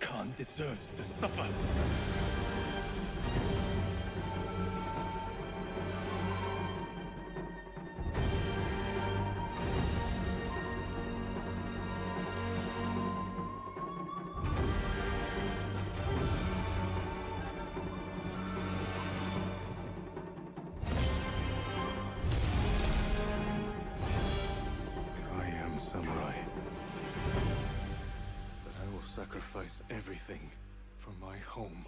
Khan deserves to suffer. I am samurai. But I will sacrifice everything for my home.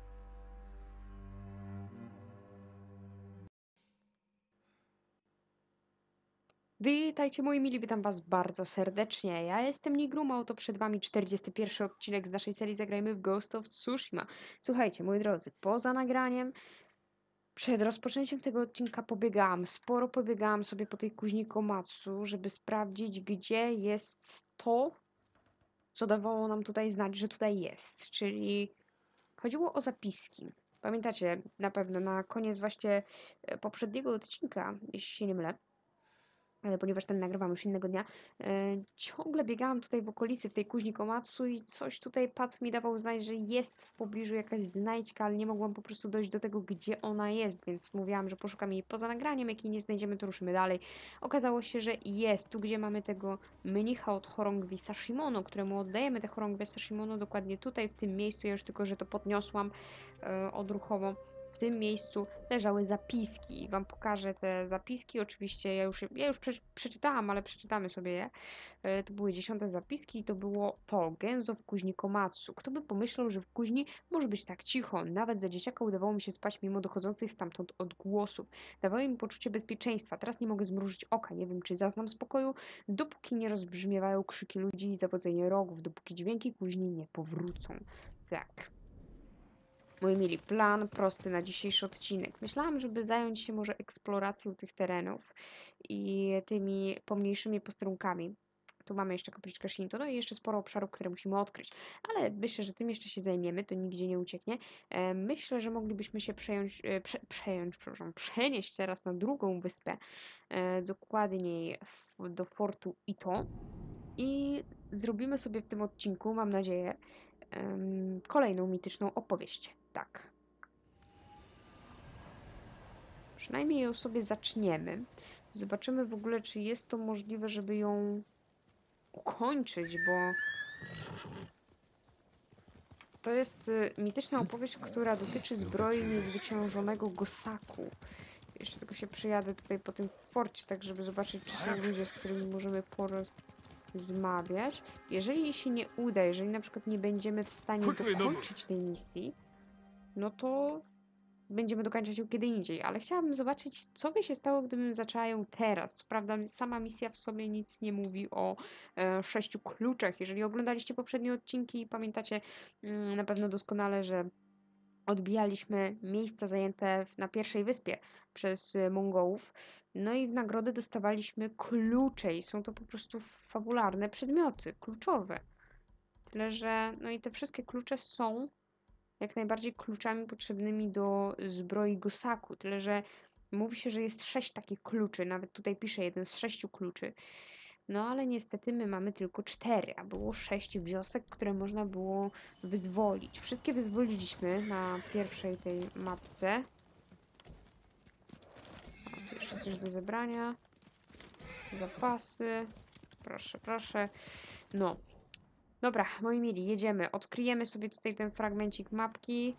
Witajcie moi mili, witam was bardzo serdecznie. Ja jestem Nigrum, a oto przed wami 41 odcinek z naszej serii Zagrajmy w Ghost of Tsushima. Słuchajcie, moi drodzy, poza nagraniem, przed rozpoczęciem tego odcinka sporo pobiegałam sobie po tej kuźni Komatsu, żeby sprawdzić, gdzie jest to, co dawało nam tutaj znać, że tutaj jest, czyli chodziło o zapiski. Pamiętacie na pewno na koniec właśnie poprzedniego odcinka, jeśli się nie mylę, ponieważ ten nagrywam już innego dnia, ciągle biegałam tutaj w okolicy, w tej kuźni Komatsu i coś tutaj pad mi dawał znać, że jest w pobliżu jakaś znajdźka, ale nie mogłam po prostu dojść do tego, gdzie ona jest, więc mówiłam, że poszukam jej poza nagraniem, jak jej nie znajdziemy, to ruszymy dalej. Okazało się, że jest, tu gdzie mamy tego mnicha od chorągwi Sashimono, któremu oddajemy te chorągwie Sashimono, dokładnie tutaj, w tym miejscu, ja już tylko, że to podniosłam odruchowo. W tym miejscu leżały zapiski. Wam pokażę te zapiski. Oczywiście ja już przeczytałam, ale przeczytamy sobie je. To były 10 zapiski i to było to. Genzo w kuźni Komatsu. Kto by pomyślał, że w kuźni może być tak cicho. Nawet za dzieciaka udawało mi się spać mimo dochodzących stamtąd odgłosów. Dawały mi poczucie bezpieczeństwa. Teraz nie mogę zmrużyć oka. Nie wiem, czy zaznam spokoju, dopóki nie rozbrzmiewają krzyki ludzi i zawodzenie rogów. Dopóki dźwięki kuźni nie powrócą. Tak. Moi mili, plan prosty na dzisiejszy odcinek. Myślałam, żeby zająć się może eksploracją tych terenów i tymi pomniejszymi posterunkami. Tu mamy jeszcze kapliczkę Shinto, no i jeszcze sporo obszarów, które musimy odkryć. Ale myślę, że tym jeszcze się zajmiemy, to nigdzie nie ucieknie. Myślę, że moglibyśmy się przenieść teraz na drugą wyspę, dokładniej do fortu Ito. I zrobimy sobie w tym odcinku, mam nadzieję, kolejną mityczną opowieść. Tak. Przynajmniej ją sobie zaczniemy. Zobaczymy w ogóle, czy jest to możliwe, żeby ją ukończyć, bo to jest mityczna opowieść, która dotyczy zbroi niezwyciężonego Gosaku. Jeszcze tylko się przyjadę tutaj po tym forcie, tak żeby zobaczyć, czy są ludzie, z którymi możemy porozmawiać. Jeżeli się nie uda, jeżeli na przykład nie będziemy w stanie dokończyć tej misji, no to będziemy dokończać ją kiedy indziej, ale chciałabym zobaczyć, co by się stało, gdybym zaczęła ją teraz. Co prawda sama misja w sobie nic nie mówi o 6 kluczach. Jeżeli oglądaliście poprzednie odcinki, pamiętacie na pewno doskonale, że odbijaliśmy miejsca zajęte na pierwszej wyspie przez Mongołów, no i w nagrodę dostawaliśmy klucze i są to po prostu fabularne przedmioty, kluczowe. Tyle, że no i te wszystkie klucze są jak najbardziej kluczami potrzebnymi do zbroi Gosaku. Tyle, że mówi się, że jest 6 takich kluczy. Nawet tutaj pisze jeden z 6 kluczy. No ale niestety my mamy tylko 4, a było 6 wiosek, które można było wyzwolić. Wszystkie wyzwoliliśmy na pierwszej tej mapce. O, tu jeszcze coś do zebrania. Zapasy. Proszę, proszę. No. Dobra, moi mili, jedziemy. Odkryjemy sobie tutaj ten fragmencik mapki.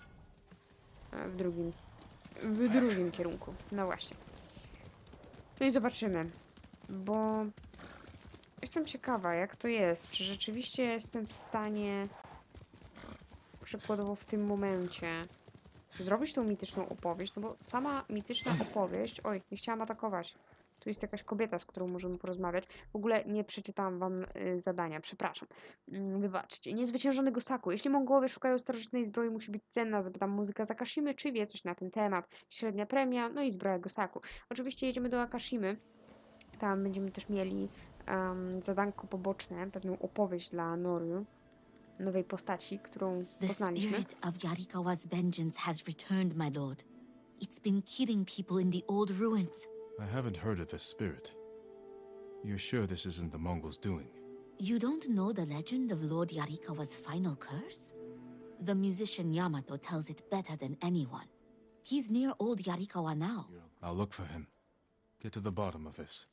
W drugim kierunku. No właśnie. No i zobaczymy. Bo jestem ciekawa, jak to jest. Czy rzeczywiście jestem w stanie przykładowo w tym momencie zrobić tą mityczną opowieść, no bo sama mityczna opowieść... Oj, nie chciałam atakować. Tu jest jakaś kobieta, z którą możemy porozmawiać. W ogóle nie przeczytałam wam zadania, przepraszam. Wybaczcie. Niezwyciężony Gosaku. Jeśli Mongołowie szukają starożytnej zbroi, musi być cenna. Zapytam muzyka z Akashimy, czy wie coś na ten temat. Średnia premia, no i zbroja Gosaku. Oczywiście jedziemy do Akashimy. Tam będziemy też mieli zadanko poboczne, pewną opowieść dla Noryu. Nowej postaci, którą poznaliśmy. The spirit of Yarikawa's vengeance has returned, my lord. It's been killing people in the old ruins. I haven't heard of this spirit. You're sure this isn't the Mongols' doing? You don't know the legend of Lord Yarikawa's final curse? The musician Yamato tells it better than anyone. He's near old Yarikawa now. I'll look for him. Get to the bottom of this.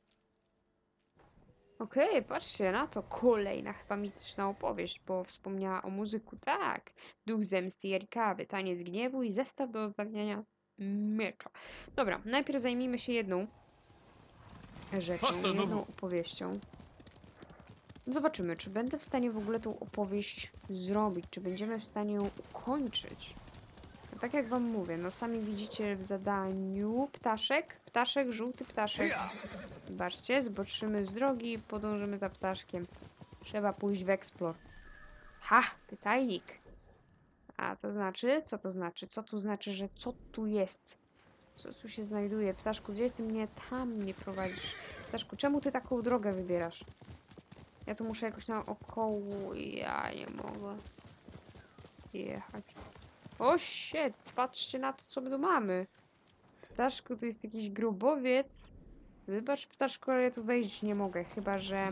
Okej, patrzcie na to. Kolejna chyba mityczna opowieść, bo wspomniała o muzyku. Tak. Duch zemsty Jarikawy, taniec gniewu i zestaw do ozdabiania miecza. Dobra, najpierw zajmijmy się jedną rzeczą, jedną opowieścią. Zobaczymy, czy będę w stanie w ogóle tą opowieść zrobić, czy będziemy w stanie ją ukończyć. No, tak jak wam mówię, no sami widzicie w zadaniu ptaszek, żółty ptaszek. Zobaczcie, zboczymy z drogi i podążymy za ptaszkiem. Trzeba pójść w explore. Ha! Pytajnik. A to znaczy? Co to znaczy? Co tu znaczy, że co tu jest? Co tu się znajduje? Ptaszku, gdzie ty mnie tam nie prowadzisz? Ptaszku, czemu ty taką drogę wybierasz? Ja tu muszę jakoś naokoło. Ja nie mogę jechać. O shit! Patrzcie na to, co my tu mamy. Ptaszku, tu jest jakiś grobowiec. Wybacz, ptaszku, ale ja tu wejść nie mogę. Chyba, że...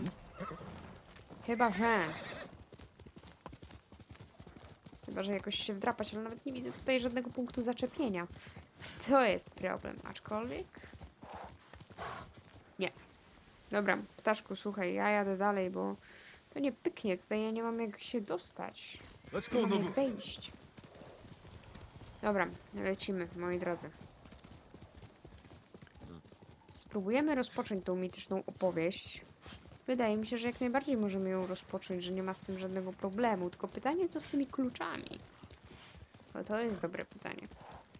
Chyba, że jakoś się wdrapać, ale nawet nie widzę tutaj żadnego punktu zaczepienia. To jest problem, aczkolwiek... Nie. Dobra, ptaszku, słuchaj, ja jadę dalej, bo to nie pyknie. Tutaj ja nie mam jak się dostać. Nie mam jak wejść. Dobra, lecimy, moi drodzy. Spróbujemy rozpocząć tą mityczną opowieść. Wydaje mi się, że jak najbardziej możemy ją rozpocząć, że nie ma z tym żadnego problemu. Tylko pytanie, co z tymi kluczami? No to jest dobre pytanie.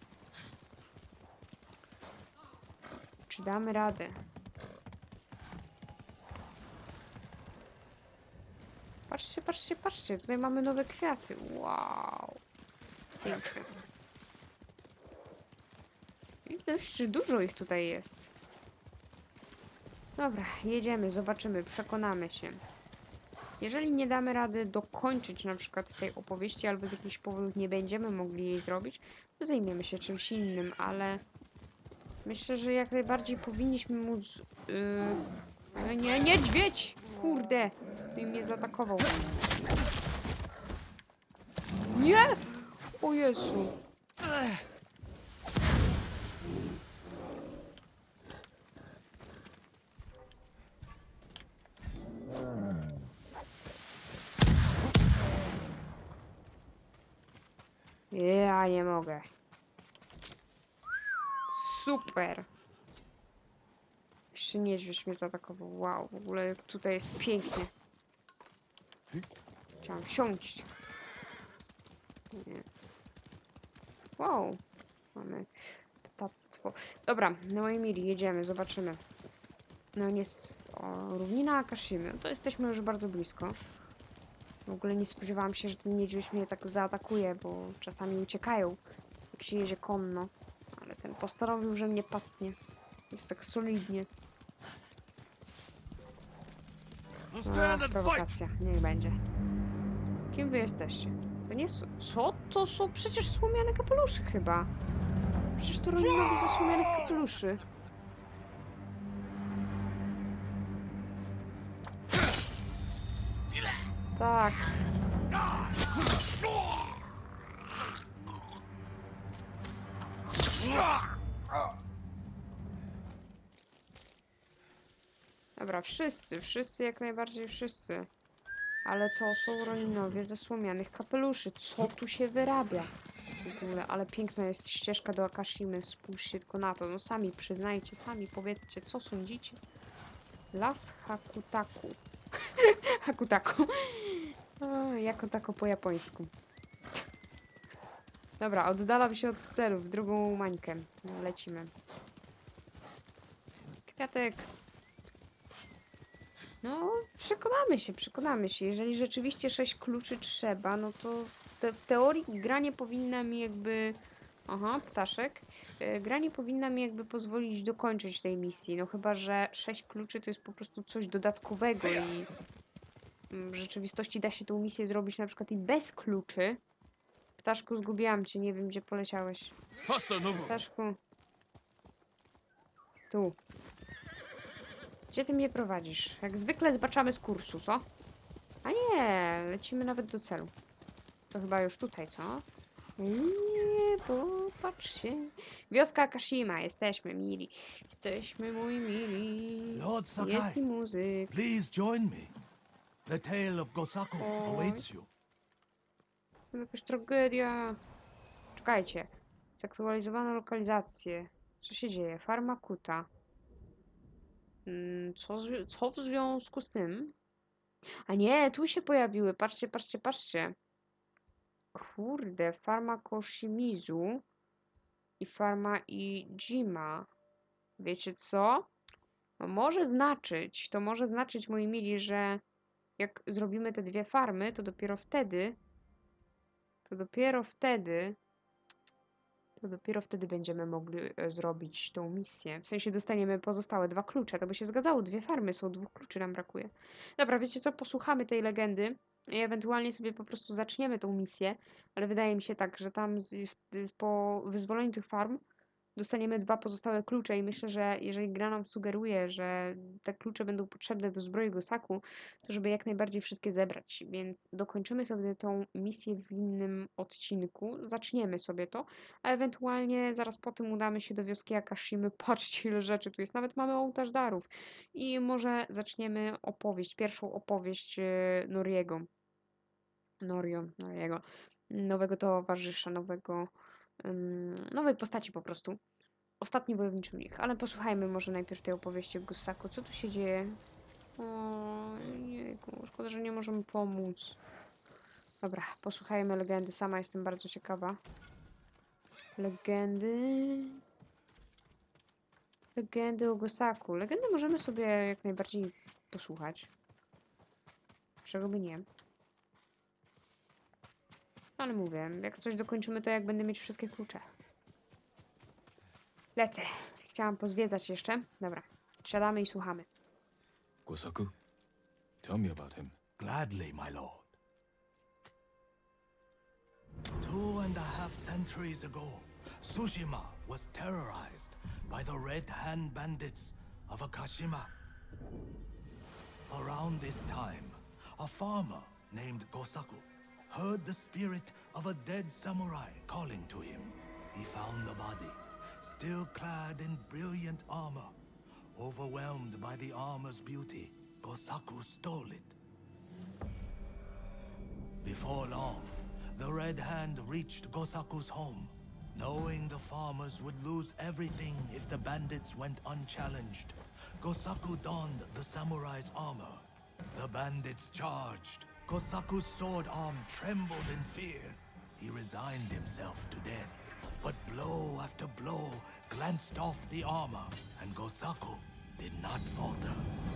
Czy damy radę? Patrzcie, patrzcie, patrzcie. Tutaj mamy nowe kwiaty. Wow. Piękne. I dość dużo ich tutaj jest. Dobra, jedziemy, zobaczymy, przekonamy się. Jeżeli nie damy rady dokończyć na przykład tej opowieści, albo z jakichś powodów nie będziemy mogli jej zrobić, to zajmiemy się czymś innym, ale myślę, że jak najbardziej powinniśmy móc... No nie, niedźwiedź! Kurde! I mnie zaatakował. Nie! O Jezu! Ja nie mogę. Super. Jeszcze niedźwiedź mnie zaatakował. Wow, w ogóle tutaj jest pięknie. Chciałam siąść. Nie. Wow. Mamy ptactwo. Dobra, no moi mili, jedziemy, zobaczymy. No nie... Równina Akashimy. No to jesteśmy już bardzo blisko. W ogóle nie spodziewałam się, że ten niedźwiedź mnie tak zaatakuje, bo czasami uciekają, jak się jedzie konno. Ale ten postanowił, że mnie pacnie. Jest tak solidnie. No, prowokacja. Niech będzie. Kim wy jesteście? To nie są... Co? To są przecież słomiane kapelusze chyba. Przecież to rolinowi ze słomianych kapeluszy. Tak. Dobra, wszyscy jak najbardziej wszyscy. Ale to są rolinowie ze słomianych kapeluszy. Co tu się wyrabia? W ogóle, ale piękna jest ścieżka do Akashimy. Spójrzcie tylko na to. No sami przyznajcie, sami powiedzcie, co sądzicie. Las Hakutaku. Hakutaku. O, jako tako po japońsku. Dobra, oddalam się od celu w drugą mańkę. No, lecimy. Kwiatek. No, przekonamy się. Jeżeli rzeczywiście 6 kluczy trzeba, no to w teorii gra nie powinna mi jakby... Aha, ptaszek. Gra nie powinna mi jakby pozwolić dokończyć tej misji. No chyba, że 6 kluczy to jest po prostu coś dodatkowego i... W rzeczywistości da się tą misję zrobić na przykład i bez kluczy. Ptaszku, zgubiłam cię, nie wiem gdzie poleciałeś. Ptaszku. Tu. Gdzie ty mnie prowadzisz? Jak zwykle zbaczamy z kursu, co? A nie, lecimy nawet do celu. To chyba już tutaj, co? Nie, popatrzcie. Wioska Akashima, jesteśmy mili. Jesteśmy mój mili. Lord Jest Sakai, i muzyk. please join me. The tale of Gosaku awaits you. Jakaś tragedia. Czekajcie. Zaktualizowano lokalizację. Co się dzieje? Farma Kuta. Co w związku z tym? A nie, tu się pojawiły. Patrzcie, patrzcie, patrzcie. Kurde, farma Koshimizu i farma Ijima. Wiecie co? To może znaczyć, moi mili, że jak zrobimy te dwie farmy, to dopiero wtedy będziemy mogli zrobić tą misję. W sensie dostaniemy pozostałe 2 klucze. To by się zgadzało. 2 farmy są, 2 kluczy nam brakuje. Dobra, wiecie co? Posłuchamy tej legendy i ewentualnie sobie po prostu zaczniemy tą misję, ale wydaje mi się tak, że tam po wyzwoleniu tych farm dostaniemy 2 pozostałe klucze i myślę, że jeżeli gra nam sugeruje, że te klucze będą potrzebne do zbroi Gosaku, to żeby jak najbardziej wszystkie zebrać. Więc dokończymy sobie tą misję w innym odcinku. Zaczniemy sobie to, a ewentualnie zaraz po tym udamy się do wioski Akashimy. Patrzcie, ile rzeczy tu jest. Nawet mamy ołtarz darów. I może zaczniemy pierwszą opowieść Noriego. Noriego. Nowego towarzysza, nowej postaci po prostu. Ostatni wojowniczy mnich. Ale posłuchajmy może najpierw tej opowieści o Gosaku. Co tu się dzieje? O, jejku, szkoda, że nie możemy pomóc. Dobra, posłuchajmy legendy. Sama jestem bardzo ciekawa. Legendy o Gosaku. Legendy możemy sobie jak najbardziej posłuchać. Czego by nie. Ale mówię, jak coś dokończymy, to jak będę mieć wszystkie klucze. Lecę. Chciałam pozwiedzać jeszcze. Dobra, siadamy i słuchamy. Gosaku? Tell me about him. Gladly, my lord. 2.5 centuries ago, Tsushima was terrorized by the Red Hand bandits of Akashima. Around this time, a farmer named Gosaku heard the spirit of a dead samurai calling to him. He found the body, still clad in brilliant armor. Overwhelmed by the armor's beauty, Gosaku stole it. Before long, the Red Hand reached Gosaku's home. Knowing the farmers would lose everything if the bandits went unchallenged, Gosaku donned the samurai's armor. The bandits charged. Gosaku's sword arm trembled in fear. He resigned himself to death. But blow after blow glanced off the armor, and Gosaku did not falter.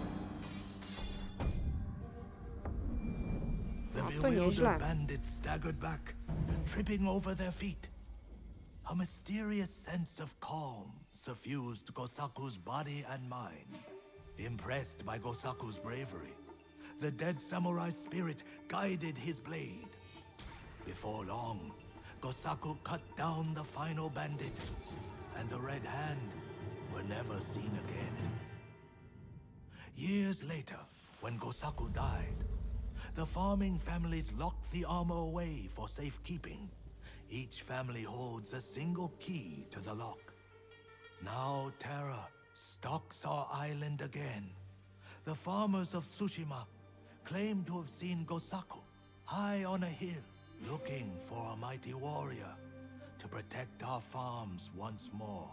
The To nieźle. bewildered bandits staggered back, tripping over their feet. A mysterious sense of calm suffused Gosaku's body and mind. Impressed by Gosaku's bravery, the dead samurai's spirit guided his blade. Before long, Gosaku cut down the final bandit, and the Red Hand were never seen again. Years later, when Gosaku died, the farming families locked the armor away for safekeeping. Each family holds a single key to the lock. Now terror stalks our island again. The farmers of Tsushima claim to have seen Gosaku high on a hill, looking for a mighty warrior to protect our farms once more.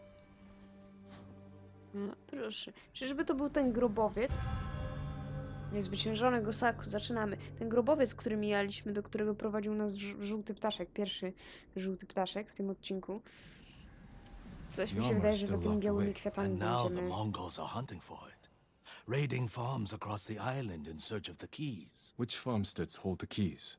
No, proszę. Czyżby to był ten grobowiec? Niezwyciężony Gosaku. Zaczynamy. Ten grobowiec, który mijaliśmy, do którego prowadził nas żółty ptaszek. Pierwszy żółty ptaszek w tym odcinku. Coś mi się wydaje, że za tymi białymi kwiatami And now the będziemy... Mongols are hunting for it, raiding farms across the island in search of the keys. Which farmsteads hold the keys?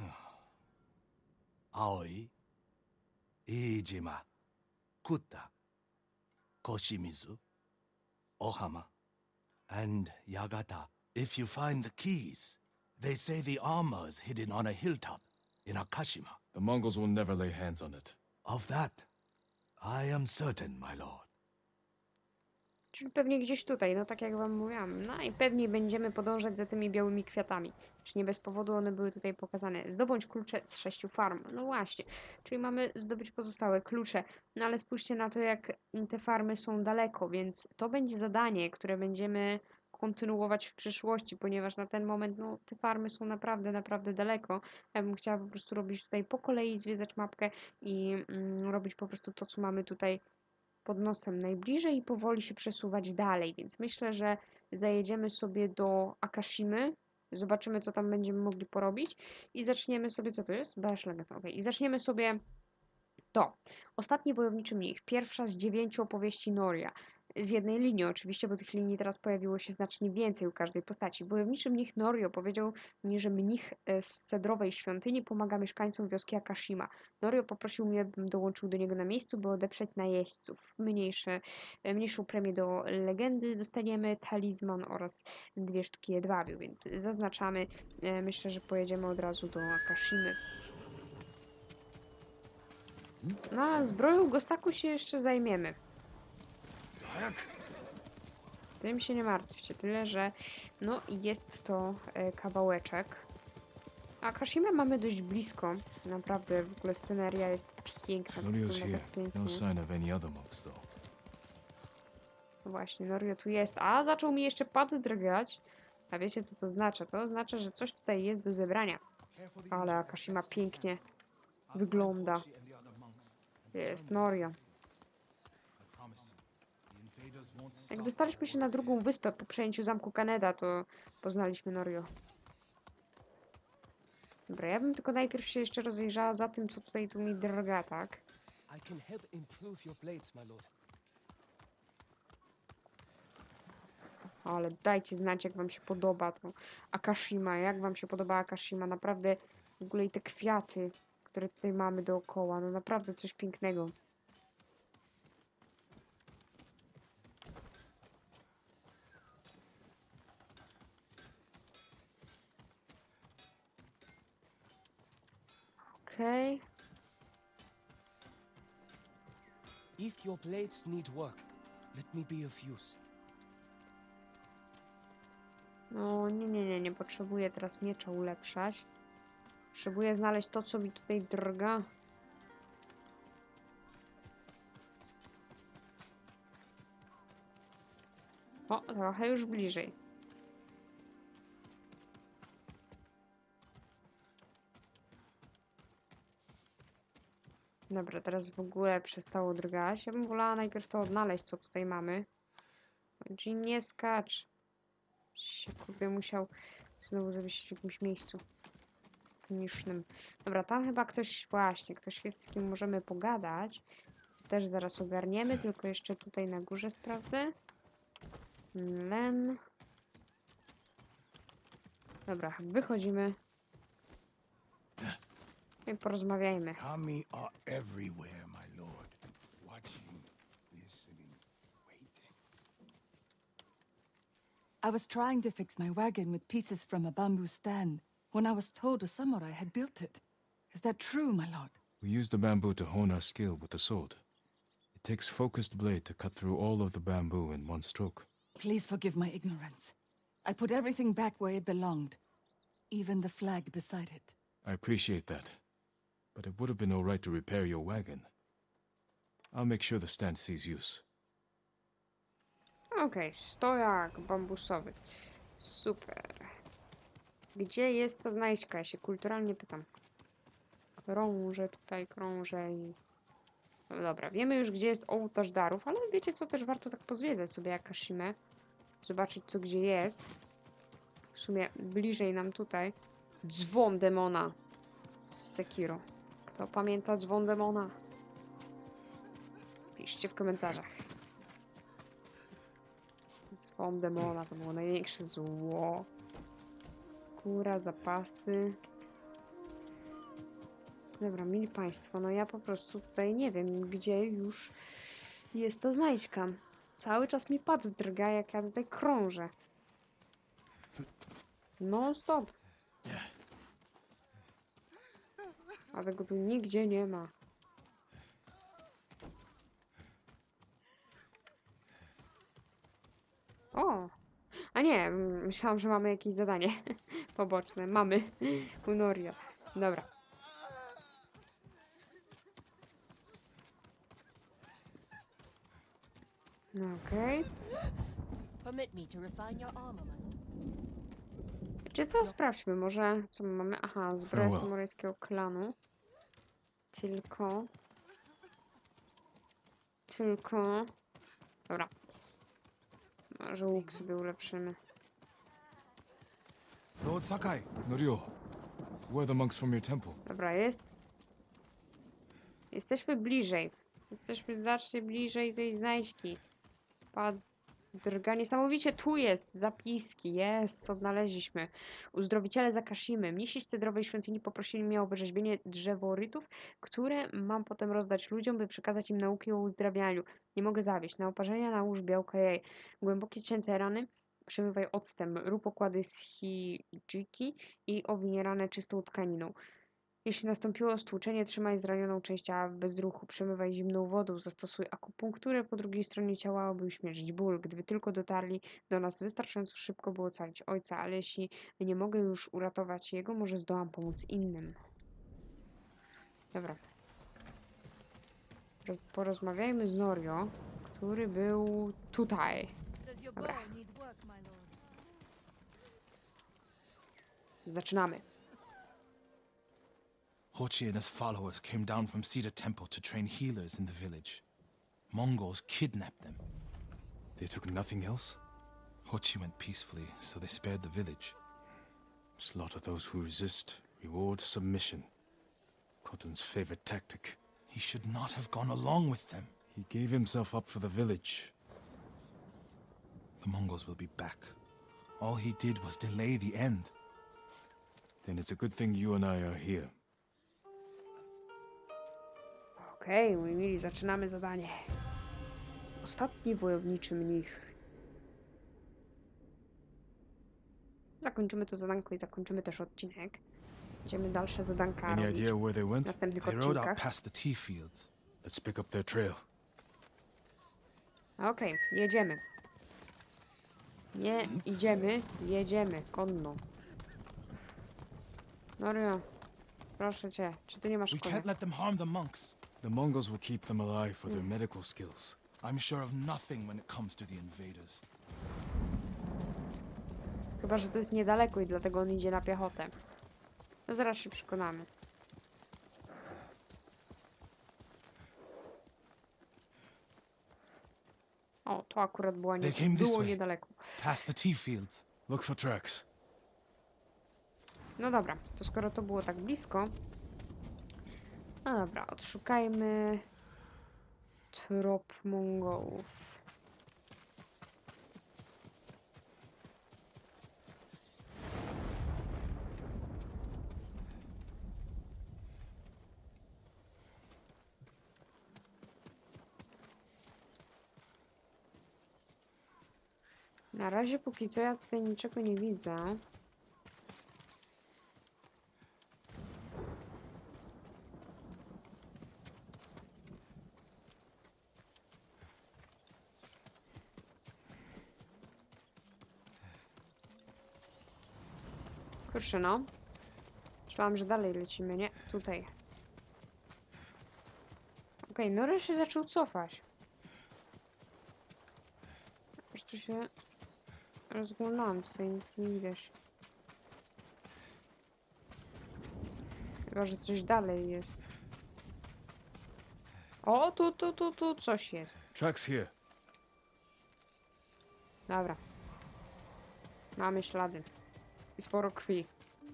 Aoi, Iijima, Kuta, Koshimizu, Ohama, and Yagata. If you find the keys, they say the armor is hidden on a hilltop in Akashima. The Mongols will never lay hands on it. Of that, I am certain, my lord. Czyli pewnie gdzieś tutaj, no tak jak wam mówiłam. Najpewniej będziemy podążać za tymi białymi kwiatami. Czy nie bez powodu one były tutaj pokazane. Zdobądź klucze z 6 farm. No właśnie. Czyli mamy zdobyć pozostałe klucze. No ale spójrzcie na to, jak te farmy są daleko, więc to będzie zadanie, które będziemy kontynuować w przyszłości, ponieważ na ten moment, no, te farmy są naprawdę, naprawdę daleko. Ja bym chciała po prostu robić tutaj po kolei, zwiedzać mapkę i robić po prostu to, co mamy tutaj pod nosem najbliżej i powoli się przesuwać dalej, więc myślę, że zajedziemy sobie do Akashimy, zobaczymy, co tam będziemy mogli porobić i zaczniemy sobie, co to jest? Bash Legend, okej. I zaczniemy sobie to. Ostatni wojowniczy mnich, pierwsza z 9 opowieści Noria. Z jednej linii oczywiście, bo tych linii teraz pojawiło się znacznie więcej u każdej postaci. Wojowniczy mnich Norio powiedział mi, że mnich z cedrowej świątyni pomaga mieszkańcom wioski Akashima. Norio poprosił mnie, bym dołączył do niego na miejscu, by odeprzeć najeźdźców. Mniejszą premię do legendy dostaniemy, talizman oraz 2 sztuki jedwabiu, więc zaznaczamy. Myślę, że pojedziemy od razu do Akashimy. No, a zbroją Gosaku się jeszcze zajmiemy. Tym się nie martwcie, tyle że no jest to kawałeczek. A Kashima mamy dość blisko. Naprawdę w ogóle sceneria jest piękna. Norio's wygląda here. tak pięknie. No sign of any other monks, though. No właśnie, Norio tu jest. A zaczął mi jeszcze pad drgać. A wiecie co to znaczy? To oznacza, że coś tutaj jest do zebrania. Ale Kashima pięknie wygląda. Jest Norio. Jak dostaliśmy się na drugą wyspę po przejęciu zamku Kaneda, to poznaliśmy Norio. Dobra, ja bym tylko najpierw się jeszcze rozejrzała za tym, co tutaj tu mi drga, tak? I can help improve your blades, my lord. Ale dajcie znać, jak wam się podoba to Akashima, jak wam się podoba Akashima. Naprawdę w ogóle i te kwiaty, które tutaj mamy dookoła, no naprawdę coś pięknego. Okej. If your blades need work, let me be of use. No nie potrzebuję teraz miecza ulepszać. Potrzebuję znaleźć to, co mi tutaj drga. O, trochę już bliżej. Dobra, teraz w ogóle przestało drgać. Ja bym wolała najpierw to odnaleźć, co tutaj mamy. Jean, nie skacz. Się kurde musiał znowu zawiesić w jakimś miejscu finisznym. Dobra, tam chyba ktoś, właśnie, ktoś jest, z kim możemy pogadać. Też zaraz ogarniemy, tylko jeszcze tutaj na górze sprawdzę. Len. Dobra, wychodzimy. I porozmawiajmy. Kami are everywhere, my lord. Watching, listening, waiting. I was trying to fix my wagon with pieces from a bamboo stand when I was told a samurai had built it. Is that true, my lord? We use the bamboo to hone our skill with the sword. It takes focused blade to cut through all of the bamboo in one stroke. Please forgive my ignorance. I put everything back where it belonged, even the flag beside it. I appreciate that. But it would have been all right to repair your wagon. I'll make sure the stand sees use. Okej, stojak bambusowy. Super. Gdzie jest ta znajdźka? Ja się kulturalnie pytam. Krążę tutaj, krążę i... No dobra, wiemy już, gdzie jest ołtarz darów, ale wiecie co, też warto tak pozwiedzać sobie Akashimę. Zobaczyć, co gdzie jest. W sumie bliżej nam tutaj. Dzwon demona z Sekiro. Kto pamięta dzwon demona? Piszcie w komentarzach. Dzwon demona to było największe zło. Skóra, zapasy. Dobra, mili państwo, no ja po prostu tutaj nie wiem, gdzie już jest ta znajdźka. Cały czas mi pad drga, jak ja tutaj krążę. Non stop. A tego tu nigdzie nie ma. O! A nie, myślałam, że mamy jakieś zadanie poboczne. Mamy u Norio. Dobra. Okej. Permit me to refine your armament. Wiecie co? Sprawdźmy może, co my mamy. Aha, zbroja Farewell. samurajskiego klanu. Tylko... Dobra. Może łuk sobie ulepszymy. Lord Sakai, Norio, where are the monks from your temple? Dobra, jest. Jesteśmy bliżej. Jesteśmy znacznie bliżej tej znajdźki. Padrga, niesamowicie tu jest. Zapiski, jest, odnaleźliśmy. Uzdrowiciele Zakashimy. Mnisi z cedrowej świątyni poprosili mnie o wyrzeźbienie drzeworytów, które mam potem rozdać ludziom, by przekazać im nauki o uzdrawianiu. Nie mogę zawieść. Na oparzenia nałóż białka jej. Głębokie cięte rany przemywaj octem. Rób okłady z hijiki i owinie rany czystą tkaniną. Jeśli nastąpiło stłuczenie, trzymaj zranioną część ciała w bezruchu, przemywaj zimną wodą, zastosuj akupunkturę po drugiej stronie ciała, aby uśmierzyć ból. Gdyby tylko dotarli do nas wystarczająco szybko, by ocalić ojca, ale jeśli nie mogę już uratować jego, może zdołam pomóc innym. Dobra. Porozmawiajmy z Norio, który był tutaj. Does your Dobra. bow need work, my lord? Zaczynamy. Hochi and his followers came down from Cedar Temple to train healers in the village. Mongols kidnapped them. They took nothing else? Hochi went peacefully, so they spared the village. Slaughter those who resist, reward submission. Khotun's favorite tactic. He should not have gone along with them. He gave himself up for the village. The Mongols will be back. All he did was delay the end. Then it's a good thing you and I are here. Okej, moi mili, zaczynamy zadanie. Ostatni wojowniczy mnich. Zakończymy to zadanko i zakończymy też odcinek. Będziemy dalsze zadanka Any robić idea where they w went? następnych They rode out odcinkach. past the tea fields. Let's pick up their trail. Okej, jedziemy. Nie idziemy, jedziemy konno. Norio, proszę cię, czy ty nie masz We konia? can't let them harm the monks. The Mongols will keep them alive for their medical skills. I'm sure of nothing when it comes to the invaders. Chyba, że to jest niedaleko i dlatego on idzie na piechotę. No zaraz się przekonamy. O, to akurat była They came this było way. niedaleko. Past the tea fields. Look for tracks. No dobra, to skoro to było tak blisko... No dobra, odszukajmy... trop Mongołów. Na razie póki co ja tutaj niczego nie widzę. Kurczę no. Myślałam, że dalej lecimy, nie? Tutaj. Okej, Nory się zaczął cofać. Po prostu się rozglądałam, tutaj nic nie widać. Chyba, że coś dalej jest. O, tu coś jest. Tracks here. Dobra. Mamy ślady. I sporo krwi.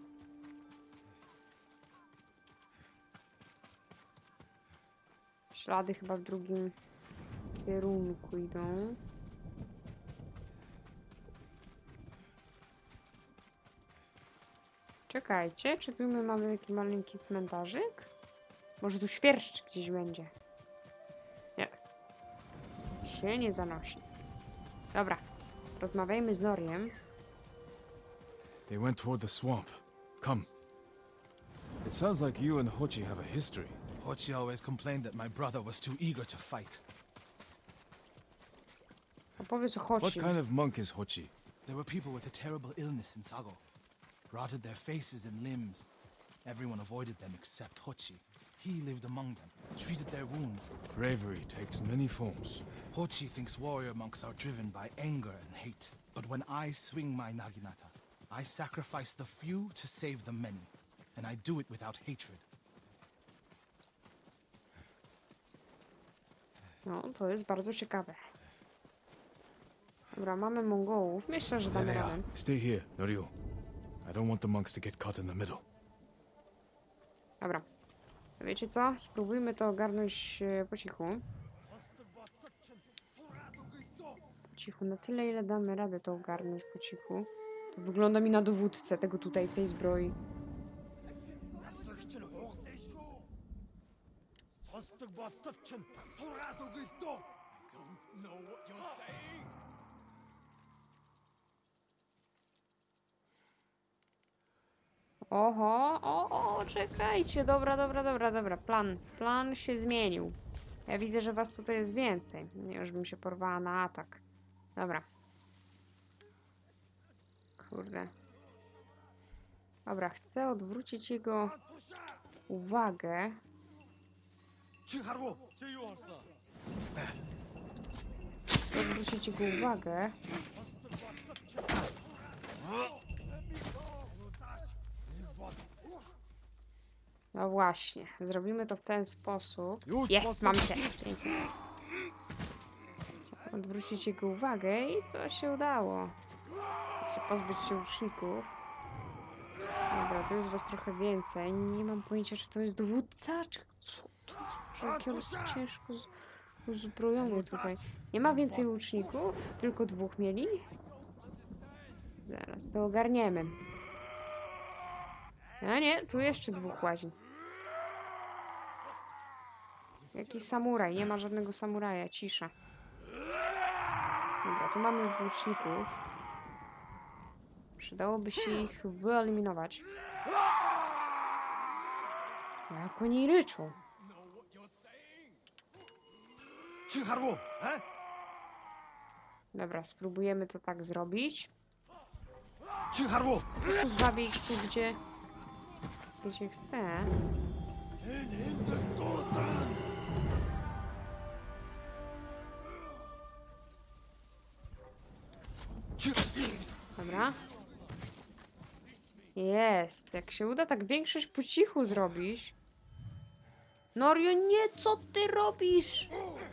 Ślady chyba w drugim kierunku idą. Czekajcie, czy tu my mamy jakiś maleńki cmentarzyk? Może tu świerszcz gdzieś będzie. Nie. Się nie zanosi. Dobra. Rozmawiajmy z Noriem. They went toward the swamp. Come. It sounds like you and Hochi have a history. Hochi always complained that my brother was too eager to fight. Opowiedz o What Hochi. kind of monk is Hochi? There were people with a terrible illness in Sago. Rotted their faces and limbs. Everyone avoided them except Hochi. He lived among them, treated their wounds. Bravery takes many forms. Hochi thinks warrior monks are driven by anger and hate. But when I swing my naginata, I sacrifice the few to save the many. And I do it without hatred. No, to jest bardzo ciekawe. Dobra, mamy Mongołów. Myślę, że damy radę. Stay here, Norio. I don't want the monks to get caught in the middle. Dobra. Wiecie co? Spróbujmy to ogarnąć po cichu. Po cichu, na tyle ile damy radę to ogarnąć po cichu. To wygląda mi na dowódcę tego tutaj w tej zbroi. Oho, o, czekajcie, dobra, plan się zmienił. Ja widzę, że was tutaj jest więcej. Nie, już bym się porwała na atak. Dobra. Kurde. Dobra, chcę odwrócić jego uwagę. Chcę odwrócić jego uwagę. No właśnie, zrobimy to w ten sposób. Jest, mam cię. Pięknie. Trzeba odwrócić jego uwagę i to się udało. Trzeba pozbyć się łuczników. Dobra, tu jest was trochę więcej. Nie mam pojęcia, czy to jest dowódca, czy co to? Że jaki on jest ciężko uzbrojony tutaj. Nie ma więcej łuczników? Tylko 2 mieli? Zaraz to ogarniemy. A nie, tu jeszcze 2 łazi. Jaki samuraj? Nie ma żadnego samuraja. Cisza. Dobra, tu mamy łuczników. Przydałoby się ich wyeliminować. Jak oni ryczą. Dobra, spróbujemy to tak zrobić. Zbawię ich tu, gdzie chcę. Dobra. Jest. Jak się uda tak większość po cichu zrobić. Norio, nie, co ty robisz?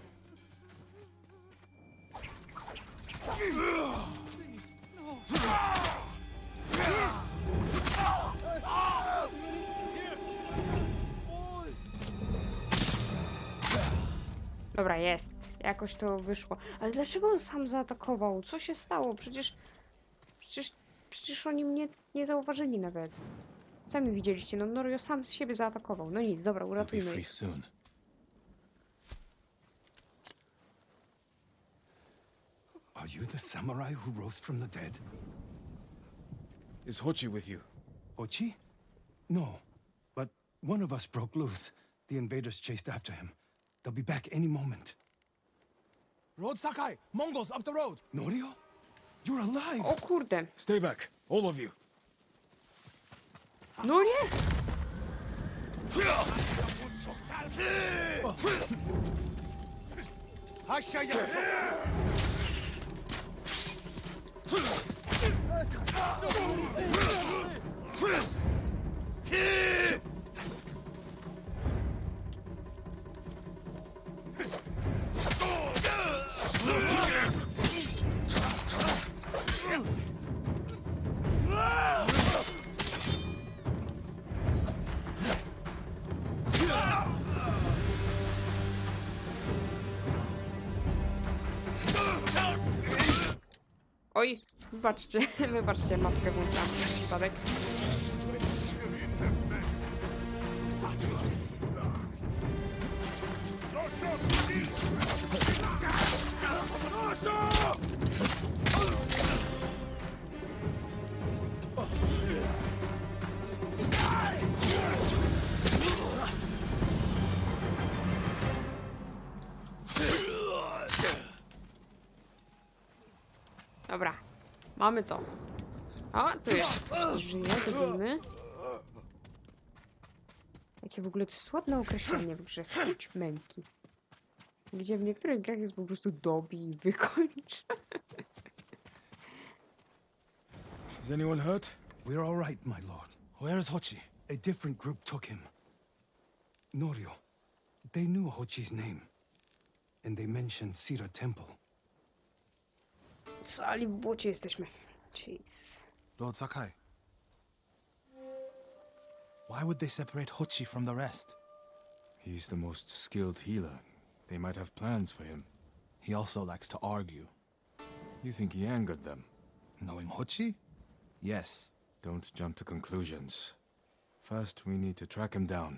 Dobra, jest. Jakoś to wyszło. Ale dlaczego on sam zaatakował? Co się stało? Przecież oni mnie nie zauważyli nawet. Sami widzieliście, no Norio sam z siebie zaatakował. No nic, dobra, You'll be uratujmy free ich. soon. Are you the samurai who rose from the dead? Is Hochi with you? Ochi? No. But one of us broke loose. The invaders chased after him. They'll be back any moment. Road Sakai! Mongols up the road! Norio? You're alive! O kurde. Stay back, all of you. No nie! Oj, wybaczcie, wybaczcie, mapkę włączam na przypadek. Dobra. Mamy to. O, tu jest. Żyje, dobijmy. Jakie w ogóle to jest ładne określenie w grze Skuć męki. Gdzie w niektórych grach jest po prostu dobij i wykończ. Is anyone hurt? We're all right, my lord. Where is Hochi? A different group took him. Norio. They knew Hochi's name. And they mentioned Cedar Temple. Cali w błocie jesteśmy. Jeez. Lord Sakai. Why would they separate Hochi from the rest? He's the most skilled healer. They might have plans for him. He also likes to argue. You think he angered them? Knowing Hochi? Yes. Don't jump to conclusions. First, we need to track him down.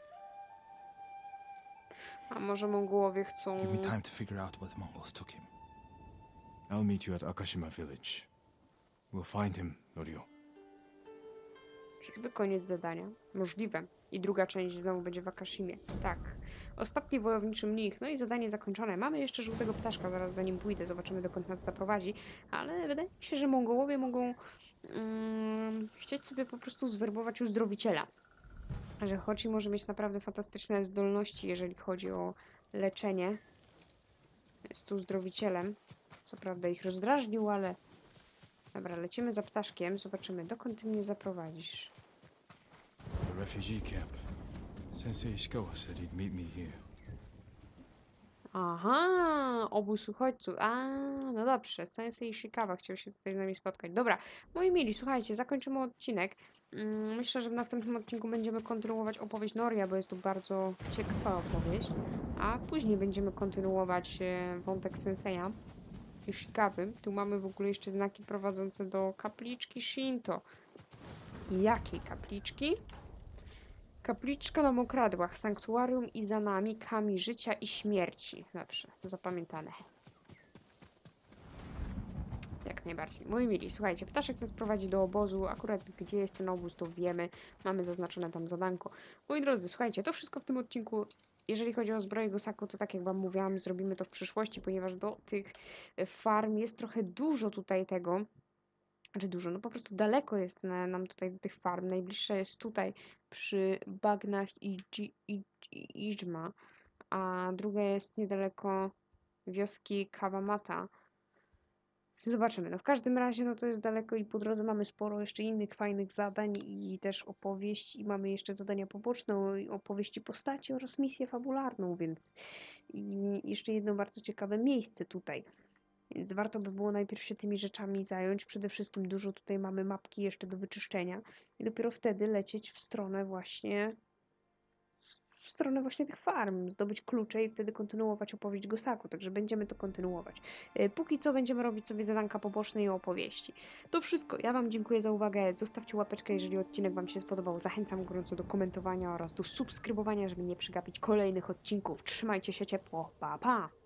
A może Mongołowie chcą... Give me time to figure out where the Mongols took him. I'll meet you at Akashima village. We'll find him, Norio. Czyżby koniec zadania? Możliwe. I druga część znowu będzie w Akashimie. Tak. Ostatni wojowniczy mnich. No i zadanie zakończone. Mamy jeszcze żółtego ptaszka. Zaraz za nim pójdę. Zobaczymy, dokąd nas zaprowadzi. Ale wydaje mi się, że Mongołowie mogą chcieć sobie po prostu zwerbować uzdrowiciela. Że Hochi może mieć naprawdę fantastyczne zdolności, jeżeli chodzi o leczenie. Jest tu uzdrowicielem. Co prawda ich rozdrażnił, ale... Dobra, lecimy za ptaszkiem. Zobaczymy, dokąd ty mnie zaprowadzisz. The refugee camp. Sensei Ishikawa said he'd meet me here. Aha, obóz uchodźców. A, no dobrze. Sensei Ishikawa chciał się tutaj z nami spotkać. Dobra, moi mili, słuchajcie, zakończymy odcinek. Myślę, że w następnym odcinku będziemy kontynuować opowieść Noria, bo jest to bardzo ciekawa opowieść. A później będziemy kontynuować wątek Senseja Ishikawy. Tu mamy w ogóle jeszcze znaki prowadzące do kapliczki Shinto. Jakiej kapliczki? Kapliczka na Mokradłach, sanktuarium Izanami, kami życia i śmierci. Dobrze, zapamiętane. Jak najbardziej. Moi mili, słuchajcie, ptaszek nas prowadzi do obozu. Akurat gdzie jest ten obóz, to wiemy. Mamy zaznaczone tam zadanko. Moi drodzy, słuchajcie, to wszystko w tym odcinku. Jeżeli chodzi o zbroję Gosaku, to tak jak wam mówiłam, zrobimy to w przyszłości, ponieważ do tych farm jest trochę dużo tutaj tego. Znaczy dużo, no po prostu daleko jest nam tutaj do tych farm. Najbliższa jest tutaj przy bagnach Ijma, a druga jest niedaleko wioski Kawamata. Zobaczymy. No w każdym razie no to jest daleko i po drodze mamy sporo jeszcze innych fajnych zadań i też opowieść i mamy jeszcze zadania poboczne, i opowieści postaci oraz misję fabularną, więc i jeszcze jedno bardzo ciekawe miejsce tutaj. Więc warto by było najpierw się tymi rzeczami zająć. Przede wszystkim dużo tutaj mamy mapki jeszcze do wyczyszczenia i dopiero wtedy lecieć w stronę właśnie tych farm, zdobyć klucze i wtedy kontynuować opowieść Gosaku, także będziemy to kontynuować. Póki co będziemy robić sobie zadanka poboczne i opowieści. To wszystko. Ja wam dziękuję za uwagę. Zostawcie łapeczkę, jeżeli odcinek wam się spodobał. Zachęcam gorąco do komentowania oraz do subskrybowania, żeby nie przegapić kolejnych odcinków. Trzymajcie się ciepło. Pa, pa!